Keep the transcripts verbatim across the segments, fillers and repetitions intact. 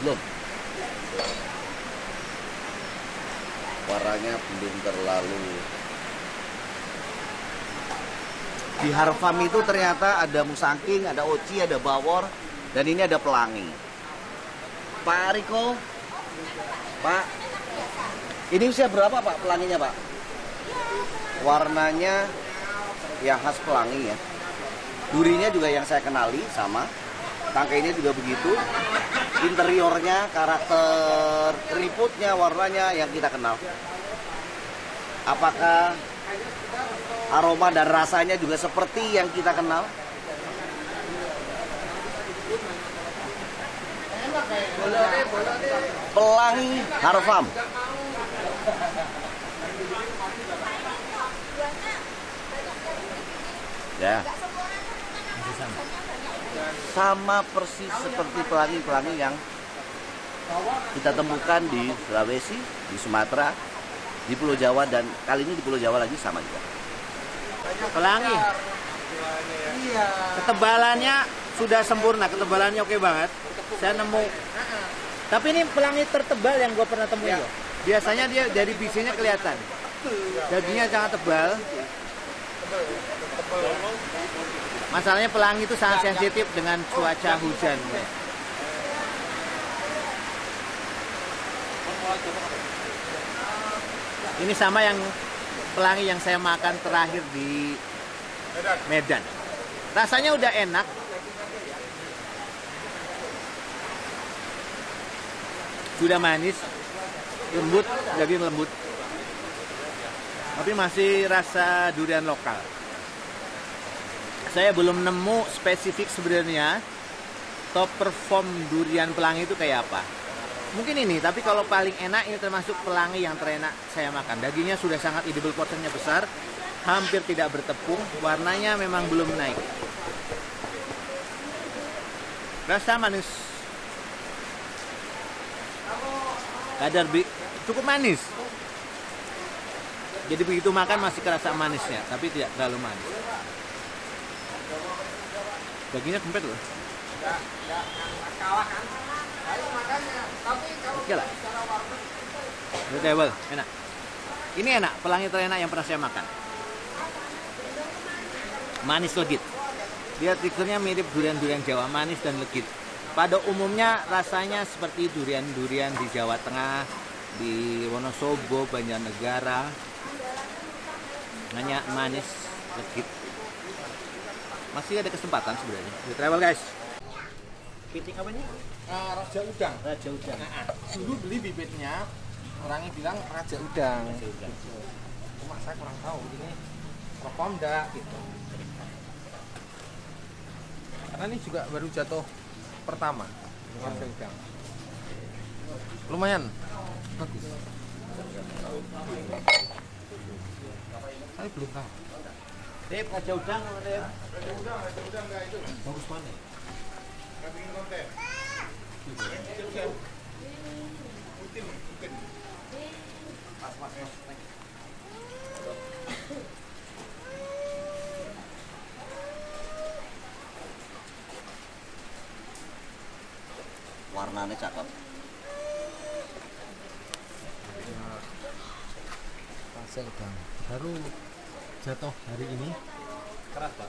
Belum. Warnanya belum terlalu. Di Harfam itu ternyata ada musangking, ada oci, ada bawor, dan ini ada pelangi. Pak Riko, Pak, ini usia berapa Pak pelanginya Pak? Warnanya yang khas pelangi ya. Durinya juga yang saya kenali sama. Tangkainya juga begitu. Interiornya, karakter keriputnya, warnanya yang kita kenal. Apakah aroma dan rasanya juga seperti yang kita kenal? Pelangi Harfam. Ya. Sama persis seperti pelangi-pelangi yang kita temukan di Sulawesi, di Sumatera, di Pulau Jawa, dan kali ini di Pulau Jawa lagi sama juga. Pelangi. Ketebalannya sudah sempurna, ketebalannya oke banget. Saya nemu. Tapi ini pelangi tertebal yang gue pernah temuin loh. Biasanya dia dari bisinya kelihatan. Dagingnya sangat tebal. Masalahnya pelangi itu sangat sensitif dengan cuaca hujan. Ini sama yang pelangi yang saya makan terakhir di Medan. Rasanya udah enak. Sudah manis, lembut, daging lembut. Tapi masih rasa durian lokal. Saya belum nemu spesifik sebenarnya top perform durian pelangi itu kayak apa. Mungkin ini, tapi kalau paling enak ini termasuk pelangi yang terenak saya makan. Dagingnya sudah sangat edible, porsinya besar, hampir tidak bertepung, warnanya memang belum naik. Rasa manis. Kadar bi cukup manis. Jadi begitu makan masih kerasa manisnya, tapi tidak terlalu manis. Dagingnya kempet loh. Oke lah. Tebal, enak. Ini enak, pelangi terenak yang pernah saya makan. Manis legit. Dia teksturnya mirip durian-durian Jawa, manis dan legit. Pada umumnya rasanya seperti durian-durian di Jawa Tengah, di Wonosobo, Banjarnegara. Hanya manis, legit. Masih ada kesempatan sebenarnya. Di travel guys. Piting apa ini? Uh, Raja Udang. Raja Udang. Nah, dulu beli bibitnya, orangnya bilang Raja Udang. Raja Udang. Cuma saya kurang tahu ini perform enggak gitu. Karena ini juga baru jatuh pertama. Raja Udang. Lumayan bagus. Saya belum tahu. Dep, Raja Udang, Dep. Raja Udang, Raja Udang enggak itu. Bagus mana? Enggak bikin konten. Putin, Putin. Pas, pas, pas. Warnanya cakep. Raja Udang baru jatuh hari ini. Keras Pak,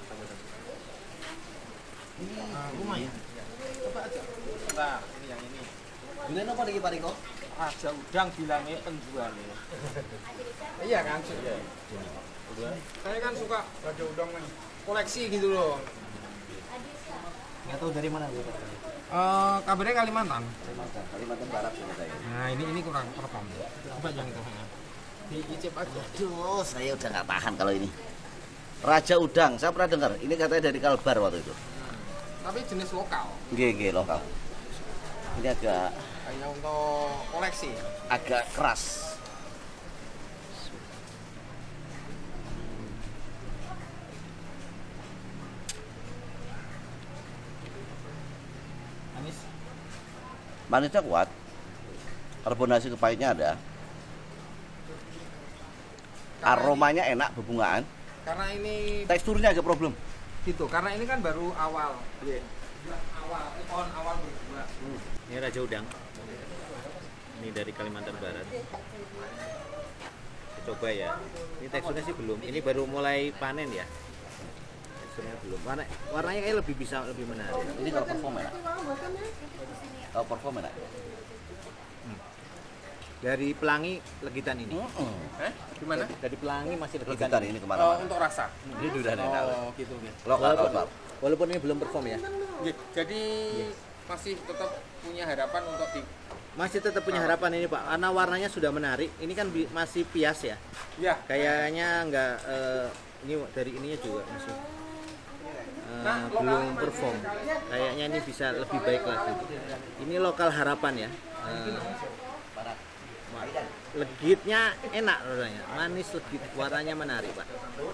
Ini uh, lumayan. Coba aja. Nah, ini yang ini. Gimana apa lagi Pak Riko? Raja Udang bilangnya penjualnya. Iya kan? Iya. Saya kan suka Raja Udang nih. Koleksi gitu loh. Nggak tahu dari mana Pak? Uh, kabarnya Kalimantan. Kalimantan, Kalimantan Barat saya. Nah, ini ini kurang perform. Coba yang itu. Diicip aja. Aduh, saya udah nggak tahan kalau ini. Raja Udang, saya pernah dengar. Ini katanya dari Kalbar waktu itu. Tapi jenis lokal. G G lokal. Ini agak Hanya untuk koleksi. agak keras. Manis. Manisnya kuat. Karbonasi kepahitnya ada. Aromanya enak, bebungaan. Karena ini Teksturnya agak problem. gitu. Karena ini kan baru awal. Iya. Awal, pohon awal berbuah. Hmm. Ini Raja Udang. Ini dari Kalimantan Barat. Kita coba ya. Ini teksturnya sih belum. Ini baru mulai panen ya. Teksturnya belum. Warna, warnanya kayak lebih bisa lebih menarik. Ini kalau perform enak. Kalau perform enak. Dari Pelangi Legitan ini. Eh, gimana? Dari Pelangi masih Legitan. Legitan ini Oh, kemana-mana. untuk rasa. Ini udah enak. Oh, gitu ya. Lokal, Walaupun, lokal. walaupun ini belum perform ya. Ya, jadi masih tetap punya harapan untuk di Masih tetap punya harapan ini Pak, karena warnanya sudah menarik. Ini kan bi- masih pias ya. ya. Kayaknya nggak eh, ini dari ininya juga masih eh, Nah, belum perform. Kayaknya ini bisa lebih baik lagi. Ini lokal harapan ya. Eh, legitnya enak rasanya, manis legit, warnanya menarik Pak.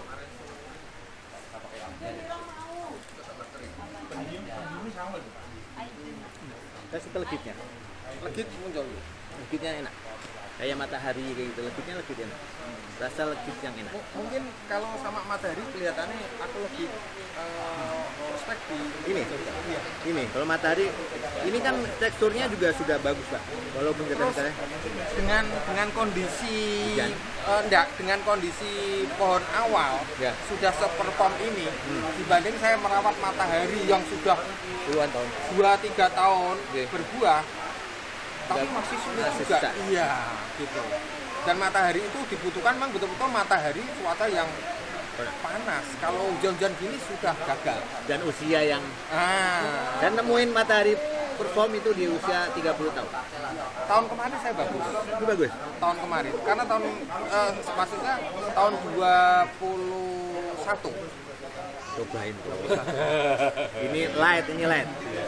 Saya suka legitnya. Legit muncul. Legitnya enak, kayak matahari kayak gitu. Legitnya legit enak, rasa legit yang enak. M- mungkin kalau sama matahari kelihatannya aku lebih uh, respect di Ini, ini kalau matahari, ini kan teksturnya juga sudah bagus Pak, walaupun kadang-kadang dengan dengan kondisi Hujan. eh, enggak dengan kondisi pohon awal Ya. sudah seperform ini dibanding saya merawat matahari yang sudah puluhan tahun. dua tiga tahun Oke. berbuah tapi Dan masih sulit masih juga. susah. Iya, gitu. Dan matahari itu dibutuhkan memang betul-betul matahari cuaca yang panas. Kalau hujan-hujan gini sudah gagal. Dan usia yang, Ah, dan nemuin matahari perform itu di usia tiga puluh tahun. tahun kemarin saya bagus. Itu bagus. Tahun kemarin karena tahun eh, maksudnya tahun dua puluh satu. Cobain. Ini light, ini light.